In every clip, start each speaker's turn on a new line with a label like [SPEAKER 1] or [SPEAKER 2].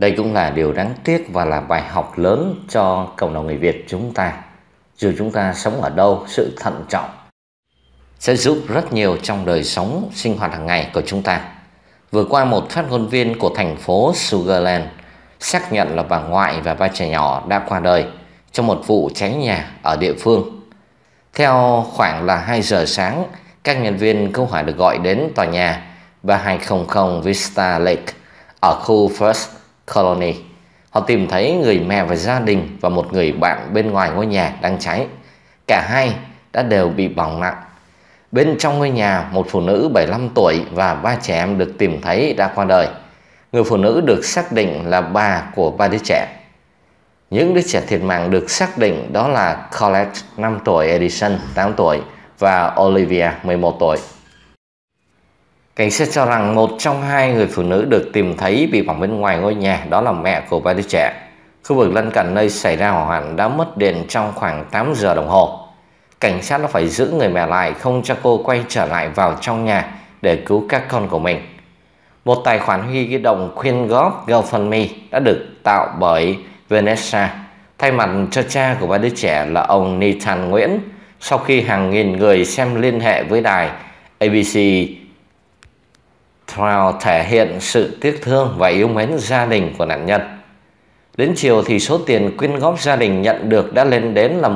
[SPEAKER 1] Đây cũng là điều đáng tiếc và là bài học lớn cho cộng đồng người Việt chúng ta. Dù chúng ta sống ở đâu, sự thận trọng sẽ giúp rất nhiều trong đời sống sinh hoạt hàng ngày của chúng ta. Vừa qua, một phát ngôn viên của thành phố Sugarland xác nhận là bà ngoại và ba trẻ nhỏ đã qua đời trong một vụ cháy nhà ở địa phương. Theo khoảng là 2 giờ sáng, các nhân viên cứu hỏa được gọi đến tòa nhà 3200 Vista Lake ở khu First Colony. Họ tìm thấy người mẹ và gia đình và một người bạn bên ngoài ngôi nhà đang cháy. Cả hai đã đều bị bỏng nặng. Bên trong ngôi nhà, một phụ nữ 75 tuổi và 3 trẻ em được tìm thấy đã qua đời. Người phụ nữ được xác định là bà của 3 đứa trẻ. Những đứa trẻ thiệt mạng được xác định đó là Colette 5 tuổi, Edison 8 tuổi và Olivia 11 tuổi. Cảnh sát cho rằng một trong hai người phụ nữ được tìm thấy bị bỏng bên ngoài ngôi nhà đó là mẹ của 3 đứa trẻ. Khu vực lân cận nơi xảy ra hỏa hoạn đã mất điện trong khoảng 8 giờ đồng hồ. Cảnh sát đã phải giữ người mẹ lại, không cho cô quay trở lại vào trong nhà để cứu các con của mình. Một tài khoản huy động quyên góp GoFundMe đã được tạo bởi Vanessa thay mặt cho cha của 3 đứa trẻ là ông Nathan Nguyễn, sau khi hàng nghìn người xem liên hệ với đài ABC Trial thể hiện sự tiếc thương và yêu mến gia đình của nạn nhân. Đến chiều thì số tiền quyên góp gia đình nhận được đã lên đến là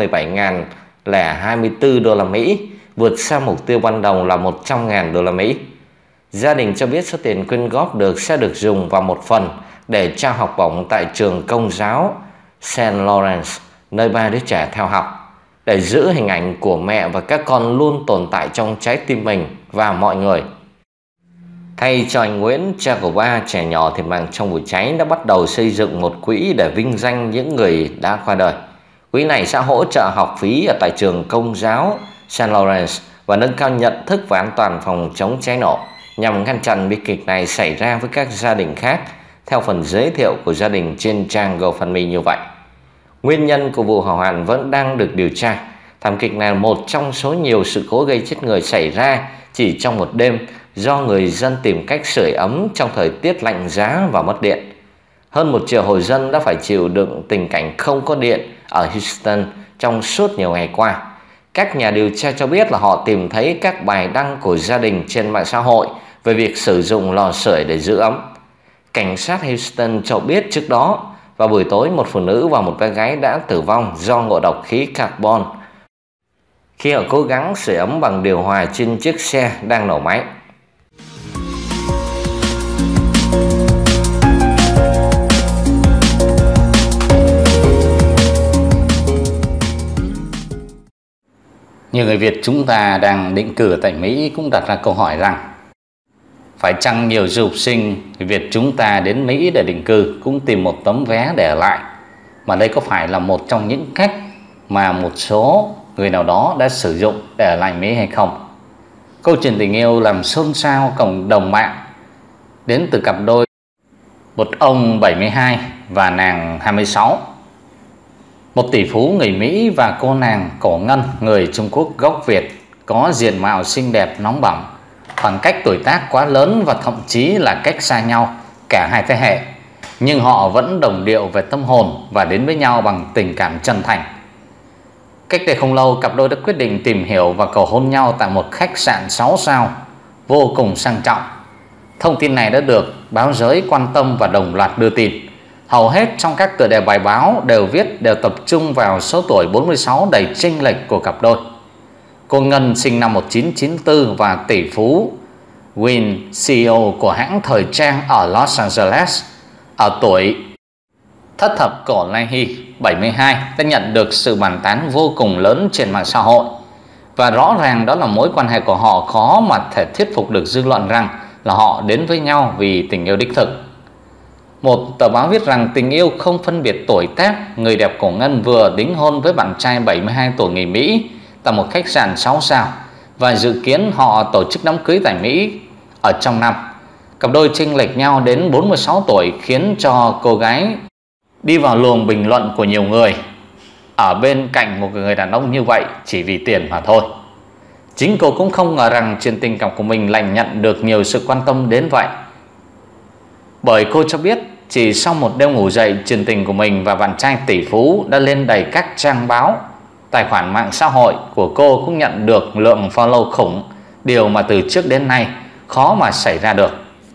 [SPEAKER 1] 117.024 đô la Mỹ, vượt xa mục tiêu ban đầu là 100.000 đô la Mỹ. Gia đình cho biết số tiền quyên góp được sẽ được dùng vào một phần để trao học bổng tại trường Công giáo St. Lawrence, nơi 3 đứa trẻ theo học, để giữ hình ảnh của mẹ và các con luôn tồn tại trong trái tim mình và mọi người. Thay cho anh Nguyễn, cha của 3 trẻ nhỏ thiệt mạng trong vụ cháy đã bắt đầu xây dựng một quỹ để vinh danh những người đã qua đời. Quỹ này sẽ hỗ trợ học phí ở tại trường Công giáo St. Lawrence và nâng cao nhận thức và an toàn phòng chống cháy nổ, nhằm ngăn chặn bi kịch này xảy ra với các gia đình khác, theo phần giới thiệu của gia đình trên trang GoFundMe như vậy. Nguyên nhân của vụ hỏa hoạn vẫn đang được điều tra. Thảm kịch này là một trong số nhiều sự cố gây chết người xảy ra chỉ trong một đêm do người dân tìm cách sưởi ấm trong thời tiết lạnh giá và mất điện. Hơn 1 triệu hộ dân đã phải chịu đựng tình cảnh không có điện ở Houston trong suốt nhiều ngày qua. Các nhà điều tra cho biết là họ tìm thấy các bài đăng của gia đình trên mạng xã hội về việc sử dụng lò sưởi để giữ ấm. Cảnh sát Houston cho biết trước đó, vào buổi tối, một phụ nữ và một bé gái đã tử vong do ngộ độc khí carbon khi họ cố gắng sưởi ấm bằng điều hòa trên chiếc xe đang nổ máy. Nhiều người Việt chúng ta đang định cư tại Mỹ cũng đặt ra câu hỏi rằng phải chăng nhiều du học sinh người Việt chúng ta đến Mỹ để định cư cũng tìm một tấm vé để ở lại, mà đây có phải là một trong những cách mà một số người nào đó đã sử dụng để ở lại Mỹ hay không? Câu chuyện tình yêu làm xôn xao cộng đồng mạng đến từ cặp đôi một ông 72 và nàng 26. Một tỷ phú người Mỹ và cô nàng Cổ Ngân người Trung Quốc gốc Việt có diện mạo xinh đẹp nóng bỏng, khoảng cách tuổi tác quá lớn và thậm chí là cách xa nhau cả hai thế hệ, nhưng họ vẫn đồng điệu về tâm hồn và đến với nhau bằng tình cảm chân thành. Cách đây không lâu, cặp đôi đã quyết định tìm hiểu và cầu hôn nhau tại một khách sạn 6 sao vô cùng sang trọng. Thông tin này đã được báo giới quan tâm và đồng loạt đưa tin. Hầu hết trong các tựa đề bài báo đều tập trung vào số tuổi 46 đầy chênh lệch của cặp đôi. Cô Ngân sinh năm 1994 và tỷ phú Win, CEO của hãng thời trang ở Los Angeles, ở tuổi thất thập cổ lai hy 72, đã nhận được sự bàn tán vô cùng lớn trên mạng xã hội. Và rõ ràng đó là mối quan hệ của họ khó mà thể thuyết phục được dư luận rằng là họ đến với nhau vì tình yêu đích thực. Một tờ báo viết rằng tình yêu không phân biệt tuổi tác, người đẹp Cổ Ngân vừa đính hôn với bạn trai 72 tuổi người Mỹ tại một khách sạn 6 sao và dự kiến họ tổ chức đám cưới tại Mỹ ở trong năm. Cặp đôi chênh lệch nhau đến 46 tuổi khiến cho cô gái đi vào luồng bình luận của nhiều người ở bên cạnh một người đàn ông như vậy chỉ vì tiền mà thôi. Chính cô cũng không ngờ rằng chuyện tình cảm của mình lại nhận được nhiều sự quan tâm đến vậy. Bởi cô cho biết chỉ sau một đêm ngủ dậy, chuyện tình của mình và bạn trai tỷ phú đã lên đầy các trang báo. Tài khoản mạng xã hội của cô cũng nhận được lượng follow khủng, điều mà từ trước đến nay khó mà xảy ra được.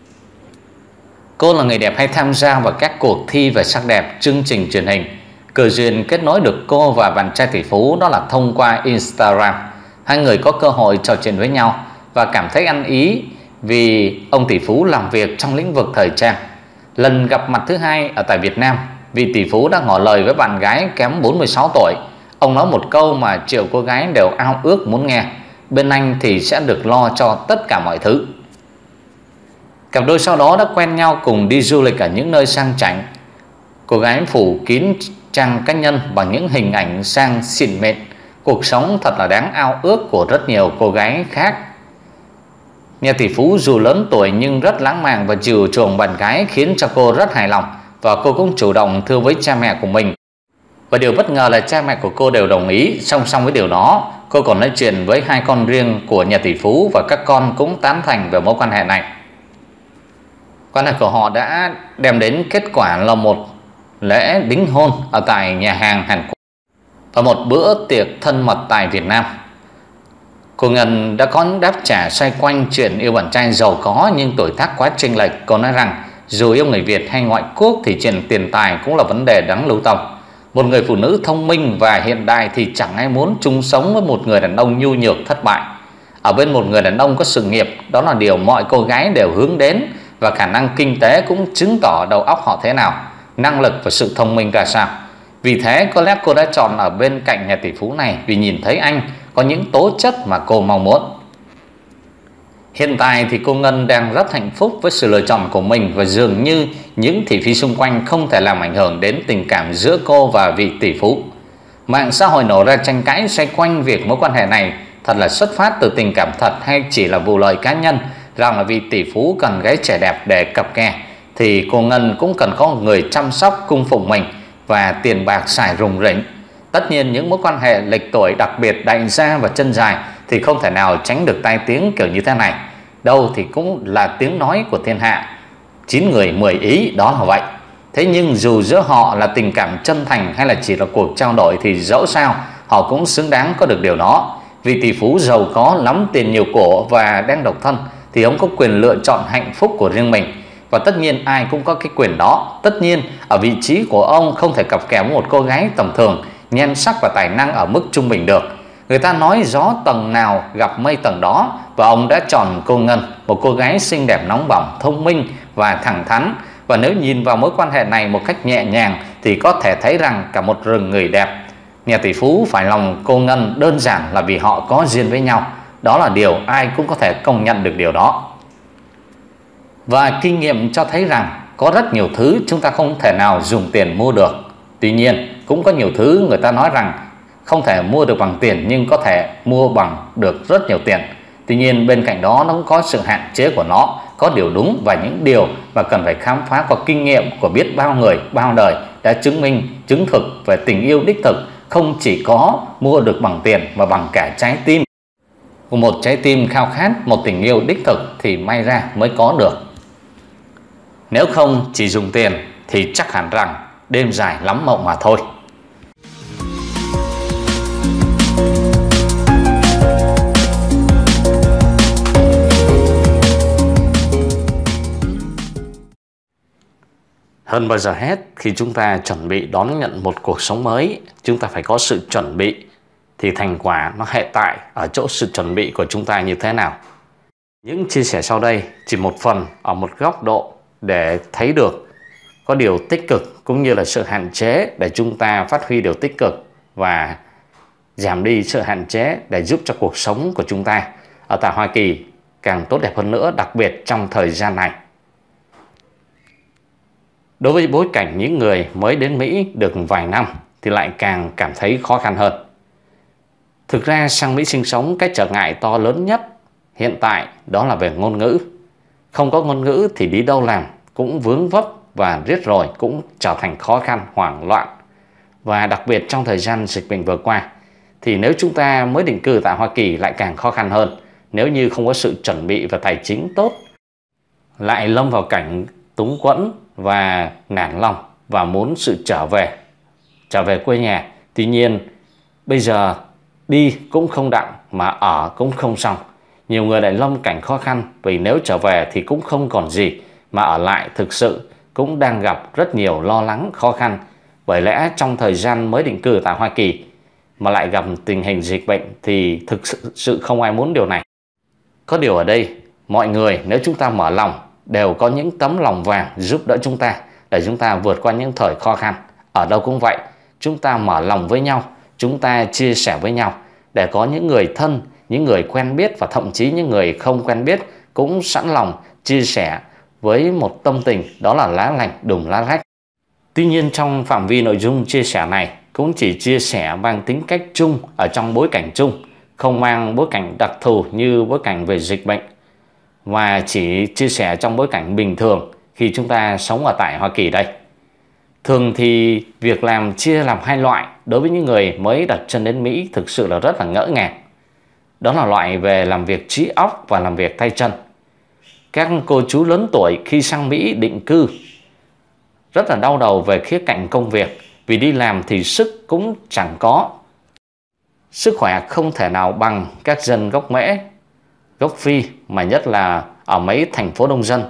[SPEAKER 1] Cô là người đẹp hay tham gia vào các cuộc thi về sắc đẹp, chương trình truyền hình. Cơ duyên kết nối được cô và bạn trai tỷ phú đó là thông qua Instagram. Hai người có cơ hội trò chuyện với nhau và cảm thấy ăn ý vì ông tỷ phú làm việc trong lĩnh vực thời trang. Lần gặp mặt thứ hai ở tại Việt Nam, vị tỷ phú đã ngỏ lời với bạn gái kém 46 tuổi. Ông nói một câu mà triệu cô gái đều ao ước muốn nghe: bên anh thì sẽ được lo cho tất cả mọi thứ. Cặp đôi sau đó đã quen nhau cùng đi du lịch ở những nơi sang chảnh. Cô gái phủ kín trang cá nhân bằng những hình ảnh sang xịn mịn. Cuộc sống thật là đáng ao ước của rất nhiều cô gái khác. Nhà tỷ phú dù lớn tuổi nhưng rất lãng mạn và chiều chuộng bạn gái, khiến cho cô rất hài lòng, và cô cũng chủ động thưa với cha mẹ của mình. Và điều bất ngờ là cha mẹ của cô đều đồng ý. Song song với điều đó, cô còn nói chuyện với hai con riêng của nhà tỷ phú và các con cũng tán thành về mối quan hệ này. Quan hệ của họ đã đem đến kết quả là một lễ đính hôn ở tại nhà hàng Hàn Quốc và một bữa tiệc thân mật tại Việt Nam. Cô Ngân đã có những đáp trả xoay quanh chuyện yêu bạn trai giàu có nhưng tuổi tác quá chênh lệch. Cô nói rằng dù yêu người Việt hay ngoại quốc thì chuyện tiền tài cũng là vấn đề đáng lưu tâm. Một người phụ nữ thông minh và hiện đại thì chẳng ai muốn chung sống với một người đàn ông nhu nhược thất bại. Ở bên một người đàn ông có sự nghiệp, đó là điều mọi cô gái đều hướng đến, và khả năng kinh tế cũng chứng tỏ đầu óc họ thế nào, năng lực và sự thông minh ra sao. Vì thế có lẽ cô đã chọn ở bên cạnh nhà tỷ phú này vì nhìn thấy anh có những tố chất mà cô mong muốn. Hiện tại thì cô Ngân đang rất hạnh phúc với sự lựa chọn của mình, và dường như những thị phi xung quanh không thể làm ảnh hưởng đến tình cảm giữa cô và vị tỷ phú. Mạng xã hội nổ ra tranh cãi xoay quanh việc mối quan hệ này thật là xuất phát từ tình cảm thật hay chỉ là vụ lợi cá nhân, rằng là vì tỷ phú cần gái trẻ đẹp để cặp kè thì cô Ngân cũng cần có một người chăm sóc cung phụng mình và tiền bạc xài rủng rỉnh. Tất nhiên những mối quan hệ lệch tuổi, đặc biệt đại gia và chân dài, thì không thể nào tránh được tai tiếng kiểu như thế này. Đâu thì cũng là tiếng nói của thiên hạ, 9 người 10 ý, đó là vậy. Thế nhưng dù giữa họ là tình cảm chân thành hay là chỉ là cuộc trao đổi thì dẫu sao họ cũng xứng đáng có được điều đó. Vì tỷ phú giàu có lắm tiền nhiều của và đang độc thân thì ông có quyền lựa chọn hạnh phúc của riêng mình. Và tất nhiên ai cũng có cái quyền đó. Tất nhiên ở vị trí của ông không thể cặp kè với một cô gái tầm thường, nhan sắc và tài năng ở mức trung bình được. Người ta nói gió tầng nào gặp mây tầng đó, và ông đã chọn cô Ngân, một cô gái xinh đẹp, nóng bỏng, thông minh và thẳng thắn. Và nếu nhìn vào mối quan hệ này một cách nhẹ nhàng thì có thể thấy rằng cả một rừng người đẹp. Nhà tỷ phú phải lòng cô Ngân đơn giản là vì họ có duyên với nhau. Đó là điều ai cũng có thể công nhận được điều đó. Và kinh nghiệm cho thấy rằng có rất nhiều thứ chúng ta không thể nào dùng tiền mua được. Tuy nhiên cũng có nhiều thứ người ta nói rằng không thể mua được bằng tiền nhưng có thể mua bằng được rất nhiều tiền. Tuy nhiên bên cạnh đó nó cũng có sự hạn chế của nó, có điều đúng và những điều mà cần phải khám phá qua kinh nghiệm của biết bao người, bao đời đã chứng minh, chứng thực về tình yêu đích thực không chỉ có mua được bằng tiền mà bằng cả trái tim. Một trái tim khao khát một tình yêu đích thực thì may ra mới có được. Nếu không chỉ dùng tiền thì chắc hẳn rằng đêm dài lắm mộng mà thôi. Hơn bao giờ hết, khi chúng ta chuẩn bị đón nhận một cuộc sống mới, chúng ta phải có sự chuẩn bị. Thì thành quả nó hệ tại ở chỗ sự chuẩn bị của chúng ta như thế nào. Những chia sẻ sau đây chỉ một phần ở một góc độ để thấy được có điều tích cực cũng như là sự hạn chế để chúng ta phát huy điều tích cực và giảm đi sự hạn chế để giúp cho cuộc sống của chúng ta ở tại Hoa Kỳ càng tốt đẹp hơn nữa, đặc biệt trong thời gian này. Đối với bối cảnh những người mới đến Mỹ được vài năm thì lại càng cảm thấy khó khăn hơn. Thực ra sang Mỹ sinh sống, cái trở ngại to lớn nhất hiện tại đó là về ngôn ngữ. Không có ngôn ngữ thì đi đâu làm cũng vướng vấp và riết rồi cũng trở thành khó khăn, hoảng loạn. Và đặc biệt trong thời gian dịch bệnh vừa qua thì nếu chúng ta mới định cư tại Hoa Kỳ lại càng khó khăn hơn. Nếu như không có sự chuẩn bị và tài chính tốt, lại lâm vào cảnh túng quẫn và nản lòng và muốn sự trở về quê nhà. Tuy nhiên bây giờ đi cũng không đặng mà ở cũng không xong. Nhiều người lại lâm cảnh khó khăn vì nếu trở về thì cũng không còn gì, mà ở lại thực sự cũng đang gặp rất nhiều lo lắng khó khăn. Bởi lẽ trong thời gian mới định cư tại Hoa Kỳ mà lại gặp tình hình dịch bệnh thì thực sự không ai muốn điều này. Có điều ở đây mọi người nếu chúng ta mở lòng đều có những tấm lòng vàng giúp đỡ chúng ta để chúng ta vượt qua những thời khó khăn. Ở đâu cũng vậy, chúng ta mở lòng với nhau, chúng ta chia sẻ với nhau để có những người thân, những người quen biết và thậm chí những người không quen biết cũng sẵn lòng chia sẻ với một tâm tình, đó là lá lành đùm lá rách. Tuy nhiên trong phạm vi nội dung chia sẻ này cũng chỉ chia sẻ mang tính cách chung ở trong bối cảnh chung, không mang bối cảnh đặc thù như bối cảnh về dịch bệnh, và chỉ chia sẻ trong bối cảnh bình thường khi chúng ta sống ở tại Hoa Kỳ đây. Thường thì việc làm chia làm hai loại đối với những người mới đặt chân đến Mỹ thực sự là rất là ngỡ ngàng. Đó là loại về làm việc trí óc và làm việc tay chân. Các cô chú lớn tuổi khi sang Mỹ định cư rất là đau đầu về khía cạnh công việc, vì đi làm thì sức cũng chẳng có. Sức khỏe không thể nào bằng các dân gốc Mễ, gốc Phi, mà nhất là ở mấy thành phố đông dân.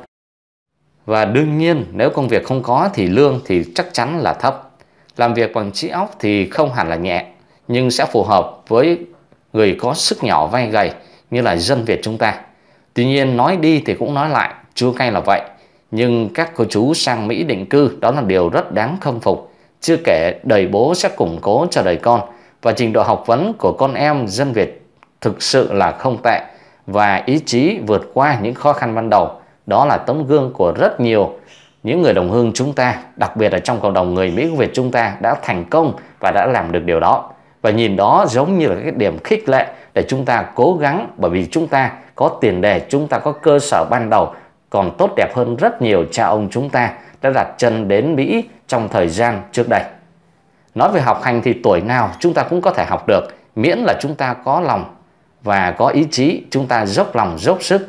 [SPEAKER 1] Và đương nhiên nếu công việc không có thì lương thì chắc chắn là thấp. Làm việc bằng trí óc thì không hẳn là nhẹ, nhưng sẽ phù hợp với người có sức nhỏ vai gầy như là dân Việt chúng ta. Tuy nhiên nói đi thì cũng nói lại, chua cay là vậy. Nhưng các cô chú sang Mỹ định cư đó là điều rất đáng khâm phục. Chưa kể đời bố sẽ củng cố cho đời con, và trình độ học vấn của con em dân Việt thực sự là không tệ, và ý chí vượt qua những khó khăn ban đầu. Đó là tấm gương của rất nhiều những người đồng hương chúng ta, đặc biệt là trong cộng đồng người Mỹ Việt chúng ta đã thành công và đã làm được điều đó. Và nhìn đó giống như là cái điểm khích lệ để chúng ta cố gắng, bởi vì chúng ta có tiền đề, chúng ta có cơ sở ban đầu còn tốt đẹp hơn rất nhiều cha ông chúng ta đã đặt chân đến Mỹ trong thời gian trước đây. Nói về học hành thì tuổi nào chúng ta cũng có thể học được, miễn là chúng ta có lòng và có ý chí, chúng ta dốc lòng dốc sức.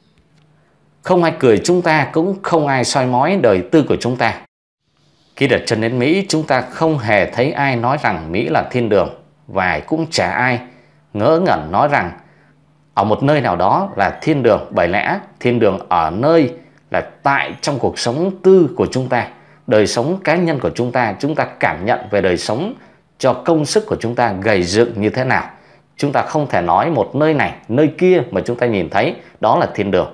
[SPEAKER 1] Không ai cười chúng ta, cũng không ai soi mói đời tư của chúng ta. Khi đặt chân đến Mỹ, chúng ta không hề thấy ai nói rằng Mỹ là thiên đường, và cũng chả ai ngớ ngẩn nói rằng ở một nơi nào đó là thiên đường. Bởi lẽ thiên đường ở nơi là tại trong cuộc sống tư của chúng ta, đời sống cá nhân của chúng ta cảm nhận về đời sống cho công sức của chúng ta gầy dựng như thế nào. Chúng ta không thể nói một nơi này, nơi kia mà chúng ta nhìn thấy đó là thiên đường.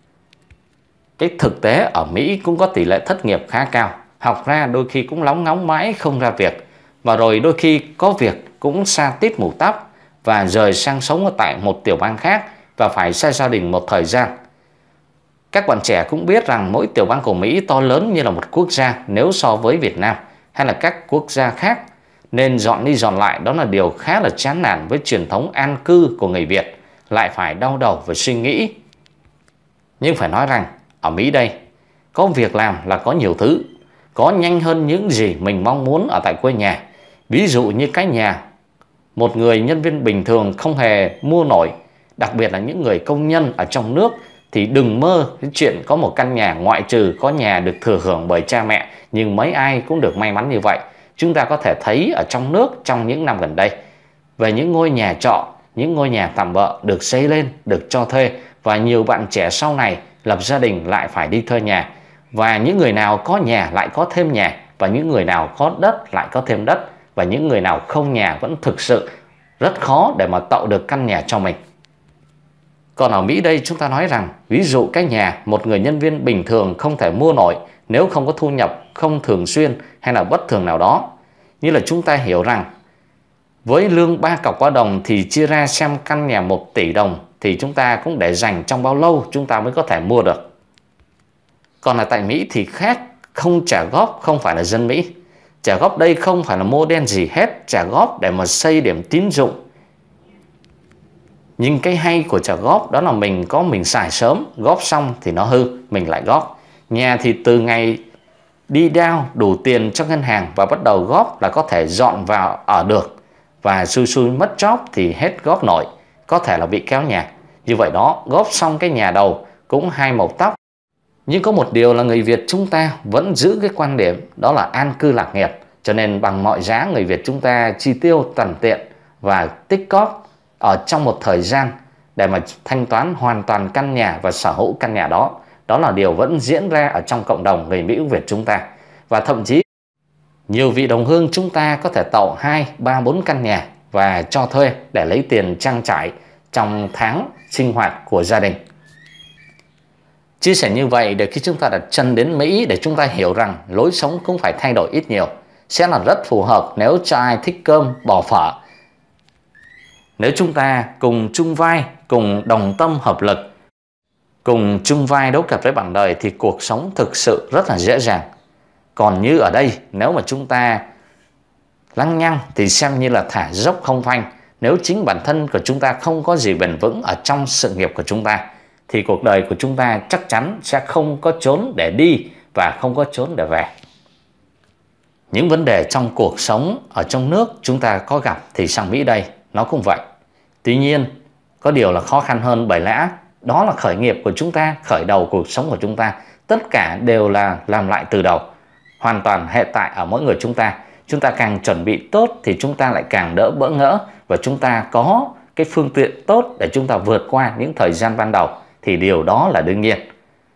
[SPEAKER 1] Cái thực tế ở Mỹ cũng có tỷ lệ thất nghiệp khá cao. Học ra đôi khi cũng lóng ngóng mãi không ra việc, và rồi đôi khi có việc cũng sa tít mù tóc và rời sang sống ở tại một tiểu bang khác và phải xa gia đình một thời gian. Các bạn trẻ cũng biết rằng mỗi tiểu bang của Mỹ to lớn như là một quốc gia nếu so với Việt Nam hay là các quốc gia khác, nên dọn đi dọn lại đó là điều khá là chán nản với truyền thống an cư của người Việt, lại phải đau đầu và suy nghĩ. Nhưng phải nói rằng ở Mỹ đây, có việc làm là có nhiều thứ, có nhanh hơn những gì mình mong muốn ở tại quê nhà. Ví dụ như cái nhà một người nhân viên bình thường không hề mua nổi, đặc biệt là những người công nhân ở trong nước, thì đừng mơ cái chuyện có một căn nhà, ngoại trừ có nhà được thừa hưởng bởi cha mẹ, nhưng mấy ai cũng được may mắn như vậy. Chúng ta có thể thấy ở trong nước trong những năm gần đây về những ngôi nhà trọ, những ngôi nhà tạm bợ được xây lên, được cho thuê, và nhiều bạn trẻ sau này lập gia đình lại phải đi thuê nhà. Và những người nào có nhà lại có thêm nhà, và những người nào có đất lại có thêm đất, và những người nào không nhà vẫn thực sự rất khó để mà tạo được căn nhà cho mình. Còn ở Mỹ đây chúng ta nói rằng ví dụ cái nhà một người nhân viên bình thường không thể mua nổi nếu không có thu nhập không thường xuyên hay là bất thường nào đó. Như là chúng ta hiểu rằng với lương 3 cọc qua đồng thì chia ra xem căn nhà 1 tỷ đồng thì chúng ta cũng để dành trong bao lâu chúng ta mới có thể mua được. Còn ở tại Mỹ thì khác, không trả góp không phải là dân Mỹ. Trả góp đây không phải là mô đen gì hết, trả góp để mà xây điểm tín dụng. Nhưng cái hay của trả góp đó là mình xài sớm, góp xong thì nó hư, mình lại góp. Nhà thì từ ngày đi down đủ tiền cho ngân hàng và bắt đầu góp là có thể dọn vào ở được. Và xui mất job thì hết góp nổi, có thể là bị kéo nhà. Như vậy đó, góp xong cái nhà đầu cũng hai màu tóc. Nhưng có một điều là người Việt chúng ta vẫn giữ cái quan điểm đó là an cư lạc nghiệp. Cho nên bằng mọi giá người Việt chúng ta chi tiêu tằn tiện và tích cóp ở trong một thời gian để mà thanh toán hoàn toàn căn nhà và sở hữu căn nhà đó. Đó là điều vẫn diễn ra ở trong cộng đồng người Mỹ Việt chúng ta. Và thậm chí nhiều vị đồng hương chúng ta có thể tậu 2, 3, 4 căn nhà và cho thuê để lấy tiền trang trải trong tháng sinh hoạt của gia đình. Chia sẻ như vậy để khi chúng ta đặt chân đến Mỹ để chúng ta hiểu rằng lối sống cũng phải thay đổi ít nhiều, sẽ là rất phù hợp nếu cho ai thích cơm bỏ phở. Nếu chúng ta cùng chung vai, cùng đồng tâm hợp lực, cùng chung vai đấu cật với bạn đời thì cuộc sống thực sự rất là dễ dàng. Còn như ở đây, nếu mà chúng ta lăng nhăng thì xem như là thả dốc không phanh. Nếu chính bản thân của chúng ta không có gì bền vững ở trong sự nghiệp của chúng ta thì cuộc đời của chúng ta chắc chắn sẽ không có chốn để đi và không có chốn để về. Những vấn đề trong cuộc sống ở trong nước chúng ta có gặp thì sang Mỹ đây nó cũng vậy. Tuy nhiên có điều là khó khăn hơn, bởi lẽ đó là khởi nghiệp của chúng ta, khởi đầu cuộc sống của chúng ta. Tất cả đều là làm lại từ đầu, hoàn toàn hệ tại ở mỗi người chúng ta. Chúng ta càng chuẩn bị tốt thì chúng ta lại càng đỡ bỡ ngỡ, và chúng ta có cái phương tiện tốt để chúng ta vượt qua những thời gian ban đầu thì điều đó là đương nhiên.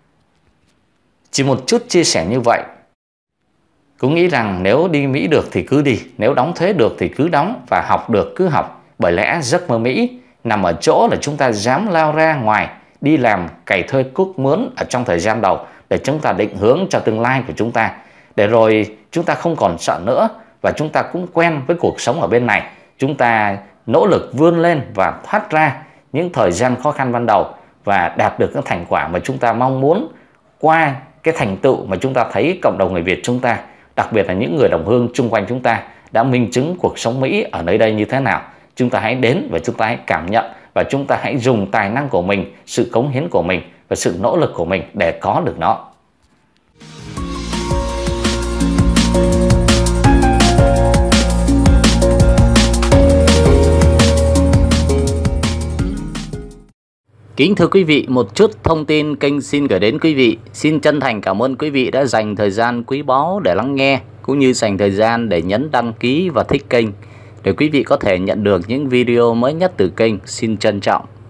[SPEAKER 1] Chỉ một chút chia sẻ như vậy, cũng nghĩ rằng nếu đi Mỹ được thì cứ đi, nếu đóng thuế được thì cứ đóng, và học được cứ học. Bởi lẽ giấc mơ Mỹ nằm ở chỗ là chúng ta dám lao ra ngoài, đi làm cày thuê cuốc mướn ở trong thời gian đầu để chúng ta định hướng cho tương lai của chúng ta. Để rồi chúng ta không còn sợ nữa và chúng ta cũng quen với cuộc sống ở bên này. Chúng ta nỗ lực vươn lên và thoát ra những thời gian khó khăn ban đầu và đạt được các thành quả mà chúng ta mong muốn qua cái thành tựu mà chúng ta thấy cộng đồng người Việt chúng ta, đặc biệt là những người đồng hương chung quanh chúng ta đã minh chứng cuộc sống Mỹ ở nơi đây như thế nào. Chúng ta hãy đến và chúng ta hãy cảm nhận, và chúng ta hãy dùng tài năng của mình, sự cống hiến của mình và sự nỗ lực của mình để có được nó.
[SPEAKER 2] Kính thưa quý vị, một chút thông tin kênh xin gửi đến quý vị. Xin chân thành cảm ơn quý vị đã dành thời gian quý báu để lắng nghe, cũng như dành thời gian để nhấn đăng ký và thích kênh để quý vị có thể nhận được những video mới nhất từ kênh. Xin trân trọng.